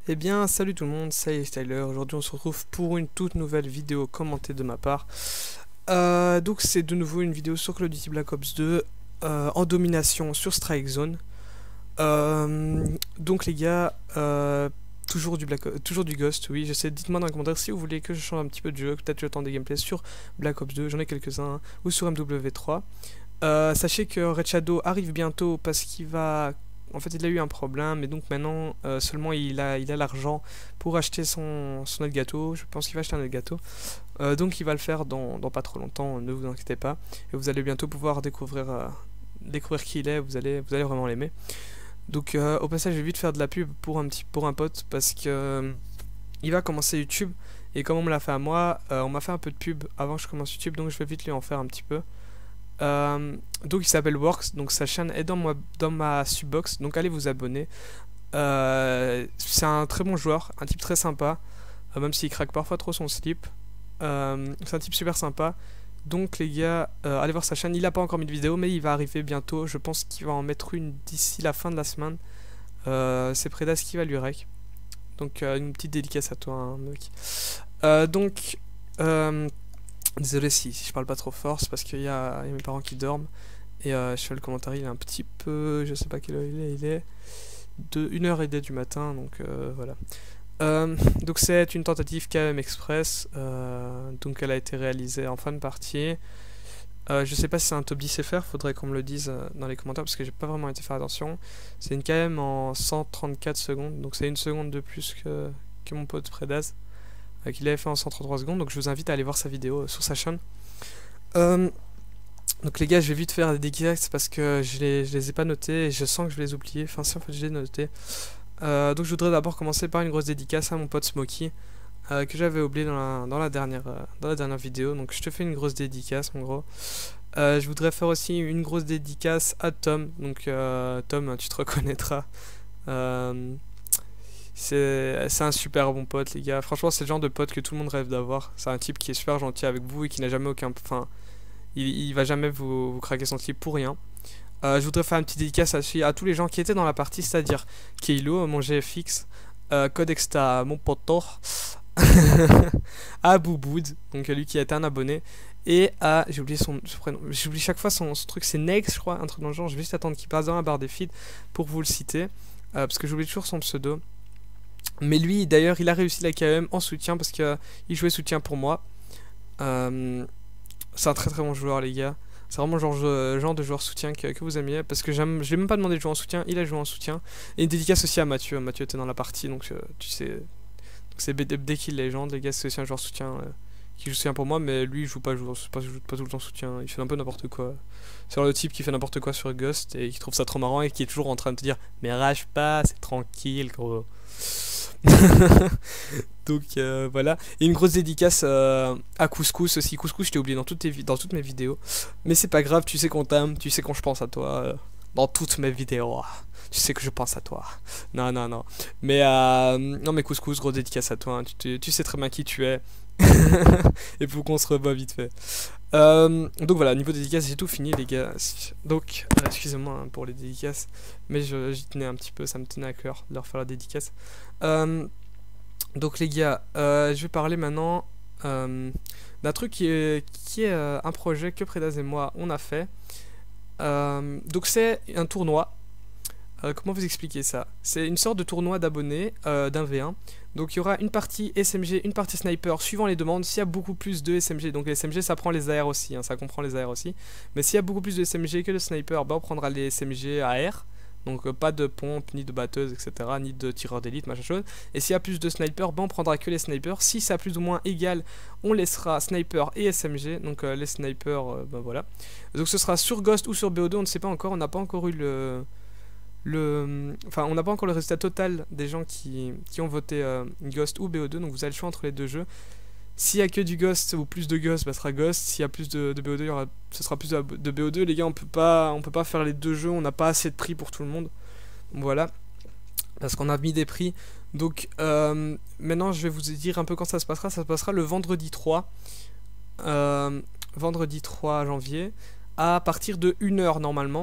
Eh bien, salut tout le monde, c'est Tyler. Aujourd'hui, on se retrouve pour une toute nouvelle vidéo commentée de ma part. Donc, c'est de nouveau une vidéo sur Call of Duty Black Ops 2 en domination sur Strike Zone. Donc, les gars, toujours du Ghost, oui, je sais. Dites-moi dans les commentaires si vous voulez que je change un petit peu de jeu, peut-être le temps des gameplays sur Black Ops 2, j'en ai quelques-uns, hein, ou sur MW3. Sachez que Red Shadow arrive bientôt parce qu'il va. En fait, il a eu un problème et donc maintenant seulement il a l'argent pour acheter son Elgato. Je pense qu'il va acheter un Elgato. Donc il va le faire dans pas trop longtemps, ne vous inquiétez pas. Et vous allez bientôt pouvoir découvrir qui il est, vous allez vraiment l'aimer. Donc au passage, je vais vite faire de la pub pour un pote parce que il va commencer YouTube. Et comme on me l'a fait à moi, on m'a fait un peu de pub avant que je commence YouTube, donc je vais vite lui en faire un petit peu. Donc il s'appelle Works, donc sa chaîne est dans ma subbox, donc allez vous abonner. C'est un très bon joueur, un type très sympa, même s'il craque parfois trop son slip. C'est un type super sympa. Donc les gars, allez voir sa chaîne. Il a pas encore mis de vidéo, mais il va arriver bientôt. Je pense qu'il va en mettre une d'ici la fin de la semaine. C'est Predas qui va lui rec. Donc une petite dédicace à toi, hein, mec. Donc désolé si je parle pas trop fort, c'est parce qu'il y a mes parents qui dorment. Et je fais le commentaire, il est un petit peu. Je sais pas quelle heure il est de 1h30 du matin, donc voilà. Donc c'est une tentative KM Express, donc elle a été réalisée en fin de partie. Je sais pas si c'est un top 10 FR, faudrait qu'on me le dise dans les commentaires parce que j'ai pas vraiment été faire attention. C'est une KM en 134 secondes, donc c'est une seconde de plus que mon pote Predaz. Qu'il avait fait en 133 secondes, donc je vous invite à aller voir sa vidéo sur sa chaîne. Donc les gars, je vais vite faire des dédicaces parce que je les ai pas notés et je sens que je vais les oublier. Enfin si, en fait je les ai notés. Donc je voudrais d'abord commencer par une grosse dédicace à mon pote Smokey que j'avais oublié dans la dernière vidéo. Donc je te fais une grosse dédicace mon gros. Je voudrais faire aussi une grosse dédicace à Tom. Donc Tom, tu te reconnaîtras. C'est un super bon pote les gars. Franchement c'est le genre de pote que tout le monde rêve d'avoir. C'est un type qui est super gentil avec vous et qui n'a jamais aucun... Enfin, il va jamais vous craquer son slip pour rien. Je voudrais faire une petite dédicace à tous les gens qui étaient dans la partie, c'est-à-dire Keilo, mon GFX, Codexta, mon pote, à Bouboud, donc lui qui a été un abonné, et à, j'ai oublié son prénom, j'oublie chaque fois son truc, c'est Nex je crois, un truc dans le genre, je vais juste attendre qu'il passe dans la barre des feeds pour vous le citer, parce que j'oublie toujours son pseudo. Mais lui d'ailleurs il a réussi la KM en soutien parce qu'il jouait soutien pour moi. C'est un très très bon joueur les gars. C'est vraiment le genre de joueur soutien que vous aimiez. Parce que je l'ai même pas demandé de jouer en soutien, il a joué en soutien. Et une dédicace aussi à Mathieu. Mathieu était dans la partie, donc tu sais. C'est dès qu'il légende, les gars, c'est aussi un joueur soutien qui joue soutien pour moi. Mais lui, il joue pas tout le temps soutien. Il fait un peu n'importe quoi. C'est le type qui fait n'importe quoi sur Ghost et qui trouve ça trop marrant et qui est toujours en train de te dire mais rage pas, c'est tranquille gros. Donc voilà. Et une grosse dédicace à Couscous aussi. Couscous, je t'ai oublié dans toutes mes vidéos. Mais c'est pas grave, tu sais qu'on t'aime, tu sais qu'on je pense à toi dans toutes mes vidéos. Tu sais que je pense à toi. Non, non, non. Mais non, mais Couscous, grosse dédicace à toi. Hein. Tu sais très bien qui tu es. Et pour qu'on se revoie vite fait. Donc voilà, niveau dédicace, j'ai tout fini les gars. Donc, excusez-moi hein, pour les dédicaces. Mais j'y tenais un petit peu, ça me tenait à cœur de leur faire la dédicace. Donc les gars, je vais parler maintenant d'un truc qui est un projet que Predaz et moi on a fait. Donc c'est un tournoi. Comment vous expliquer ça? C'est une sorte de tournoi d'abonnés d'un V1. Donc il y aura une partie SMG, une partie sniper suivant les demandes. S'il y a beaucoup plus de SMG, donc les SMG ça prend les AR aussi, hein, ça comprend les AR aussi. Mais s'il y a beaucoup plus de SMG que de sniper, bah on prendra les SMG AR. Donc pas de pompe, ni de batteuse, etc. Ni de tireur d'élite, machin chose. Et s'il y a plus de snipers, ben on prendra que les snipers. Si ça a plus ou moins égal, on laissera sniper et SMG. Donc les snipers, ben voilà. Donc ce sera sur Ghost ou sur BO2, on ne sait pas encore. On n'a pas encore eu enfin on n'a pas encore le résultat total des gens qui ont voté Ghost ou BO2. Donc vous avez le choix entre les deux jeux. S'il y a que du Ghost ou plus de Ghost, bah, ce sera Ghost. S'il y a plus de BO2, ce sera plus de BO2. Les gars, on peut pas faire les deux jeux. On n'a pas assez de prix pour tout le monde. Voilà. Parce qu'on a mis des prix. Donc, maintenant, je vais vous dire un peu quand ça se passera. Ça se passera le vendredi 3. Vendredi 3 janvier. À partir de 1h normalement.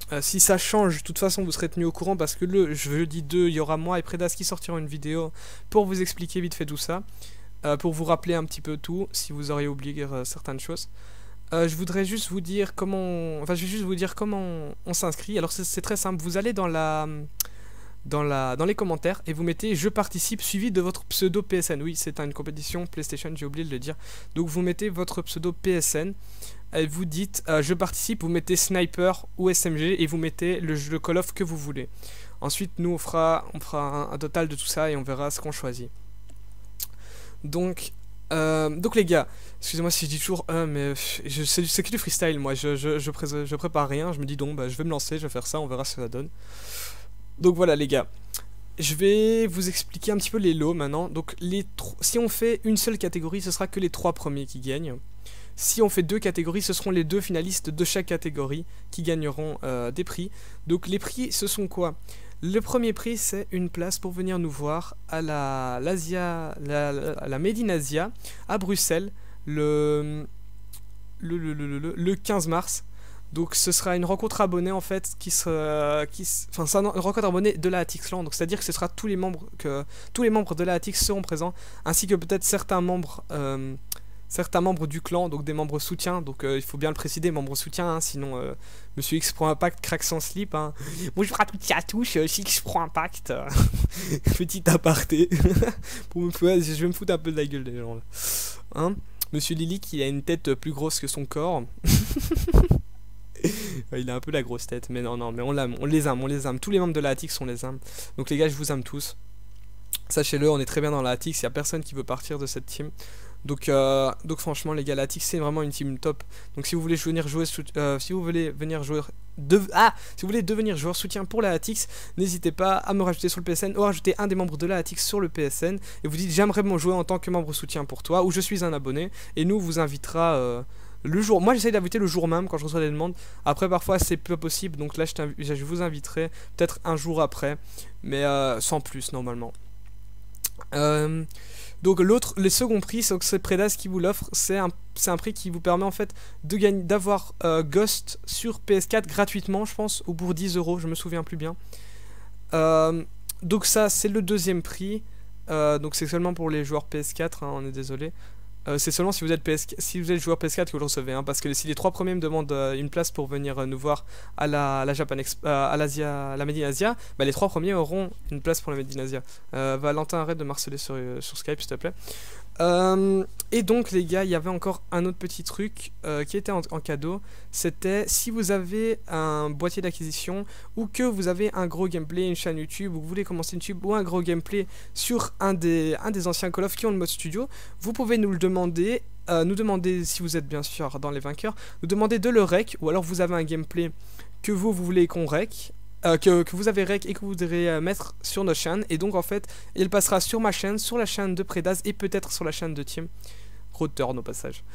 Si ça change, de toute façon vous serez tenu au courant parce que le jeudi 2, il y aura moi et Predas qui sortiront une vidéo pour vous expliquer vite fait tout ça, pour vous rappeler un petit peu tout si vous auriez oublié certaines choses. Je voudrais juste vous dire comment, enfin je vais juste vous dire comment on s'inscrit. Alors c'est très simple, vous allez dans les commentaires et vous mettez je participe suivi de votre pseudo PSN. Oui, c'est une compétition PlayStation, j'ai oublié de le dire. Donc vous mettez votre pseudo PSN et vous dites je participe, vous mettez sniper ou SMG et vous mettez le jeu de Call of que vous voulez. Ensuite nous on fera un total de tout ça et on verra ce qu'on choisit. Donc les gars, excusez-moi si je dis toujours mais c'est que du freestyle moi, je prépare rien, je me dis donc bah, je vais me lancer, je vais faire ça, on verra ce que ça donne. Donc voilà les gars, je vais vous expliquer un petit peu les lots maintenant. Donc si on fait une seule catégorie, ce sera que les 3 premiers qui gagnent. Si on fait 2 catégories, ce seront les 2 finalistes de chaque catégorie qui gagneront des prix. Donc les prix, ce sont quoi? Le premier prix, c'est une place pour venir nous voir à la Made in Asia à Bruxelles le 15 mars. Donc ce sera une rencontre abonnée en fait c'est une rencontre abonnée de la ATXland. Donc c'est-à-dire que ce sera tous les membres de la ATX seront présents, ainsi que peut-être certains membres du clan, donc des membres soutiens. Donc il faut bien le préciser, membres soutiens, hein, sinon Monsieur X prend impact craque son slip. Hein. Bonjour à toutes et à tous, si X prend impact. Petit aparté. Je vais me foutre un peu de la gueule des gens là. Hein, Monsieur Lily qui a une tête plus grosse que son corps. Il a un peu la grosse tête, mais non, mais on les aime, tous les membres de la ATX on les aime. Donc les gars, je vous aime tous. Sachez-le, on est très bien dans la ATX, il n'y a personne qui veut partir de cette team. Donc franchement les gars, la ATX c'est vraiment une team top. Donc si vous voulez venir jouer, si vous voulez devenir joueur soutien pour la ATX, n'hésitez pas à me rajouter sur le PSN ou à rajouter un des membres de la ATX sur le PSN et vous dites j'aimerais jouer en tant que membre soutien pour toi ou je suis un abonné et nous vous invitera le jour. Moi j'essaye d'inviter le jour même quand je reçois des demandes. Après parfois c'est peu possible, donc là je vous inviterai peut-être un jour après, mais sans plus normalement. Donc le second prix, c'est Predas qui vous l'offre. C'est un prix qui vous permet en fait de gagner, d'avoir Ghost sur PS4 gratuitement, je pense, au bout de 10 €, je me souviens plus bien. Donc ça c'est le deuxième prix. Donc c'est seulement pour les joueurs PS4, hein, on est désolé. C'est seulement si vous êtes joueur PS4 que vous le recevez, hein, parce que si les 3 premiers me demandent une place pour venir nous voir à la Japan à Made in Asia, bah, les 3 premiers auront une place pour la Made in Asia. Valentin, arrête de marceler sur Skype s'il te plaît. Et donc les gars, il y avait encore un autre petit truc qui était en cadeau. C'était si vous avez un boîtier d'acquisition ou que vous avez un gros gameplay, une chaîne YouTube, ou vous voulez commencer une YouTube ou un gros gameplay sur un des anciens Call of qui ont le mode studio, vous pouvez nous le demander. Nous demander si vous êtes bien sûr dans les vainqueurs, nous demander de le rec, ou alors vous avez un gameplay que vous voulez qu'on rec. Que vous avez rec et que vous voudrez mettre sur notre chaîne, et donc en fait il passera sur ma chaîne, sur la chaîne de Predas et peut-être sur la chaîne de Team gros turn au passage.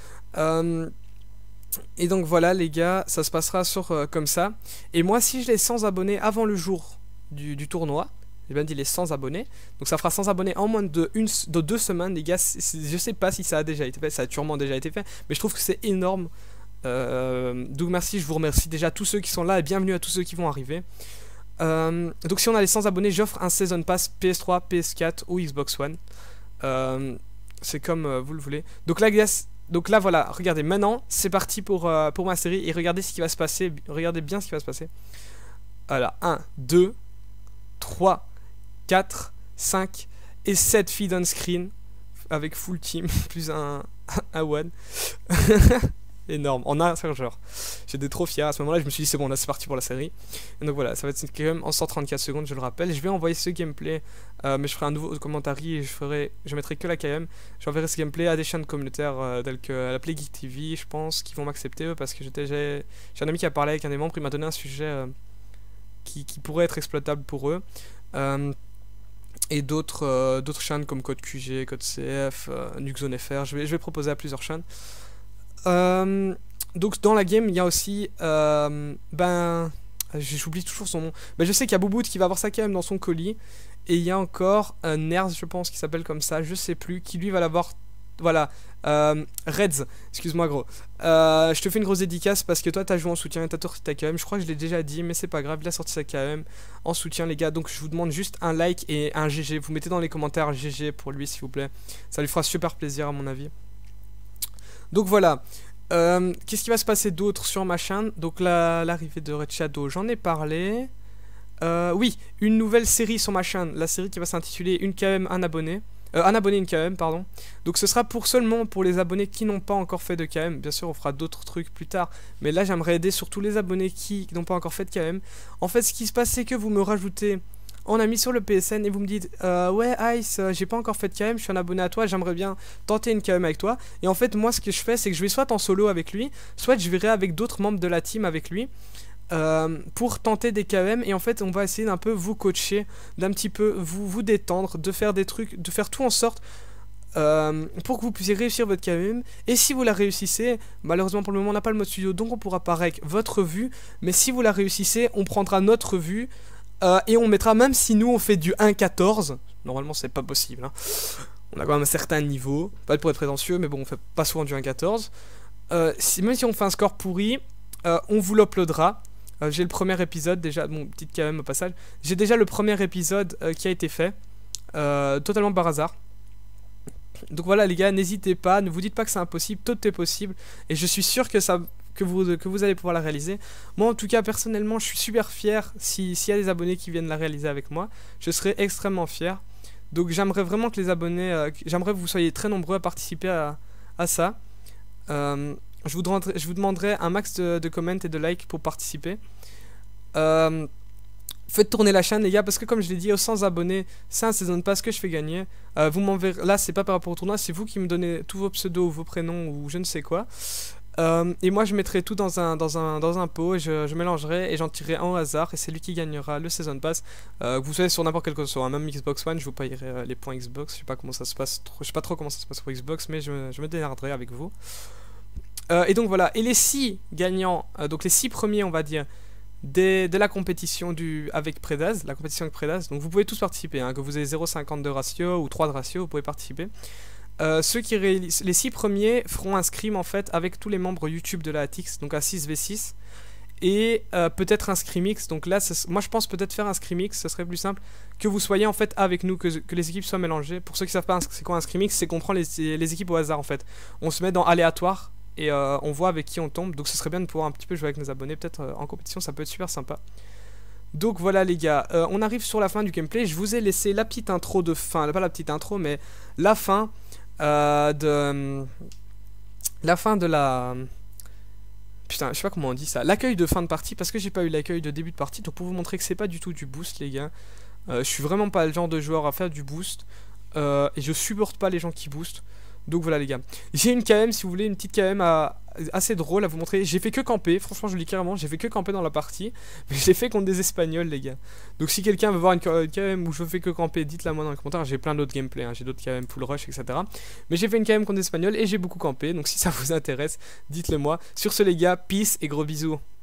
Et donc voilà les gars, ça se passera comme ça. Et moi si je l'ai 100 abonnés avant le jour du tournoi, j'ai bien dit les 100 abonnés, donc ça fera 100 abonnés en moins de 2 semaines les gars. Je sais pas si ça a déjà été fait, ça a sûrement déjà été fait, mais je trouve que c'est énorme. Donc merci, je vous remercie déjà tous ceux qui sont là et bienvenue à tous ceux qui vont arriver. Donc si on a les 100 abonnés, j'offre un Season Pass PS3, PS4 ou Xbox One. C'est comme vous le voulez. Donc là voilà, regardez, maintenant c'est parti pour ma série et regardez ce qui va se passer. Regardez bien ce qui va se passer. Voilà, 1, 2, 3, 4, 5 et 7 feed on screen avec full team plus un one. Énorme, en un sergeur. J'étais trop fier à ce moment-là, je me suis dit c'est bon, là c'est parti pour la série. Et donc voilà, ça va être quand même en 134 secondes, je le rappelle. Je vais envoyer ce gameplay, mais je ferai un nouveau commentaire et je mettrai que la KM. J'enverrai ce gameplay à des chaînes communautaires telles que la Play Geek TV, je pense, qui vont m'accepter eux, parce que j'ai un ami qui a parlé avec un des membres, il m'a donné un sujet qui pourrait être exploitable pour eux. Et d'autres chaînes comme Code QG, Code CF, Nuxzone FR, je vais proposer à plusieurs chaînes. Donc dans la game il y a aussi j'oublie toujours son nom, je sais qu'il y a Boubout qui va avoir sa KM dans son colis, et il y a encore Nerz, je pense, qui s'appelle comme ça, je sais plus, qui lui va l'avoir voilà, Reds, excuse-moi gros. Je te fais une grosse dédicace parce que toi t'as joué en soutien et t'as sorti ta KM. Je crois que je l'ai déjà dit, mais c'est pas grave, il a sorti sa KM en soutien les gars. Donc je vous demande juste un like et un GG. Vous mettez dans les commentaires GG pour lui s'il vous plaît. Ça lui fera super plaisir à mon avis. Donc voilà. Qu'est-ce qui va se passer d'autre sur ma chaîne? Donc l'arrivée de Red Shadow, j'en ai parlé. Oui, une nouvelle série sur ma chaîne. La série qui va s'intituler Une KM, un abonné. Un abonné, une KM, pardon. Donc ce sera seulement pour les abonnés qui n'ont pas encore fait de KM. Bien sûr, on fera d'autres trucs plus tard. Mais là, j'aimerais aider surtout les abonnés qui n'ont pas encore fait de KM. En fait, ce qui se passe, c'est que vous me rajoutez en ami sur le PSN et vous me dites ouais Ice, j'ai pas encore fait de KM, je suis un abonné à toi, j'aimerais bien tenter une KM avec toi. Et en fait moi ce que je fais c'est que je vais soit en solo avec lui, soit je verrai avec d'autres membres de la team avec lui pour tenter des KM. Et en fait on va essayer d'un peu vous coacher, d'un petit peu vous détendre, de faire des trucs, de faire tout en sorte pour que vous puissiez réussir votre KM. Et si vous la réussissez, malheureusement pour le moment on n'a pas le mode studio donc on pourra pas rec votre vue, mais si vous la réussissez on prendra notre vue. Et on mettra, même si nous on fait du 1.14, normalement c'est pas possible, hein. On a quand même un certain niveau, pas pour être prétentieux, mais bon on fait pas souvent du 1.14. Même si on fait un score pourri, on vous l'uploadera. J'ai le premier épisode déjà, bon petite KM au passage, j'ai déjà le premier épisode qui a été fait, totalement par hasard. Donc voilà les gars, n'hésitez pas, ne vous dites pas que c'est impossible, tout est possible, et je suis sûr que ça... Que vous allez pouvoir la réaliser. Moi en tout cas personnellement je suis super fier s'il y a des abonnés qui viennent la réaliser avec moi. Je serai extrêmement fier. Donc j'aimerais vraiment que les abonnés, j'aimerais que vous soyez très nombreux à participer à ça. Je vous demanderai un max de comments et de likes pour participer. Faites tourner la chaîne les gars parce que comme je l'ai dit, aux 100 abonnés c'est un season pass que je fais gagner. Vous m'enverrez, là c'est pas par rapport au tournoi, c'est vous qui me donnez tous vos pseudos, vos prénoms ou je ne sais quoi. Et moi je mettrai tout dans un pot et je mélangerai et j'en tirerai un au hasard et c'est lui qui gagnera le Season Pass. Que vous soyez sur n'importe quel console, hein, même Xbox One, je vous payerai les points Xbox. Je sais pas comment ça se passe, je sais pas trop comment ça se passe pour Xbox, mais je me démerderai avec vous. Et donc voilà, et les 6 gagnants, donc les 6 premiers on va dire de la compétition avec Predaz, la compétition avec Predaz, donc vous pouvez tous participer, hein, que vous ayez 0,50 de ratio ou 3 de ratio, vous pouvez participer. Ceux qui réalisent, les 6 premiers feront un scrim en fait avec tous les membres YouTube de la ATX, donc à 6v6 et peut-être un scrimix. Donc là moi je pense peut-être faire un scrimix, ce serait plus simple que vous soyez en fait avec nous, que les équipes soient mélangées. Pour ceux qui savent pas c'est quoi un scrimix, c'est qu'on prend les équipes au hasard en fait, on se met dans aléatoire et on voit avec qui on tombe. Donc ce serait bien de pouvoir un petit peu jouer avec nos abonnés, peut-être en compétition, ça peut être super sympa. Donc voilà les gars, on arrive sur la fin du gameplay. Je vous ai laissé la petite intro de fin, pas la petite intro mais la fin de la... Putain, je sais pas comment on dit ça. L'accueil de fin de partie, parce que j'ai pas eu l'accueil de début de partie. Donc pour vous montrer que c'est pas du tout du boost les gars. Je suis vraiment pas le genre de joueur à faire du boost. Et je supporte pas les gens qui boostent. Donc voilà les gars. J'ai une KM, si vous voulez, une petite KM assez drôle à vous montrer. J'ai fait que camper, franchement je le dis carrément, j'ai fait que camper dans la partie. Mais je l'ai fait contre des Espagnols les gars. Donc si quelqu'un veut voir une KM où je fais que camper, dites-la moi dans les commentaires. J'ai plein d'autres gameplays, hein. J'ai d'autres KM full rush, etc. Mais j'ai fait une KM contre des Espagnols et j'ai beaucoup campé. Donc si ça vous intéresse, dites-le moi. Sur ce les gars, peace et gros bisous.